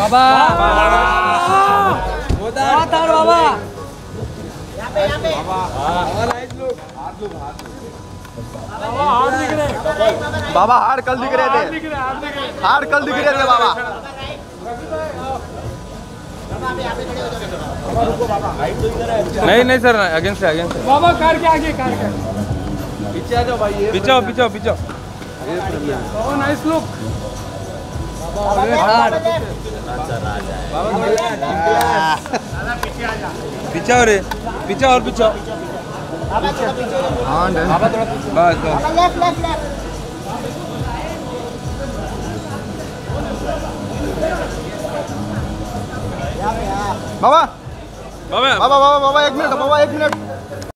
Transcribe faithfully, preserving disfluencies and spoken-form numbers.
बाबा बाबा बाबा हार कल दिख रहे थे, हार कल दिख रहे थे बाबा। नहीं नहीं सर, अगेंस्ट है, अगेंस्ट है बाबा। कार के आगे, कार के पीछे आ जाओ भाई, पीछे आओ, पीछे आओ, पीछे आओ। Oh nice look. पीछे और पीछे और पीछे। हाँ बस बस। बाबा बाबा बाबा बाबा बाबा एक मिनट, बाबा एक मिनट।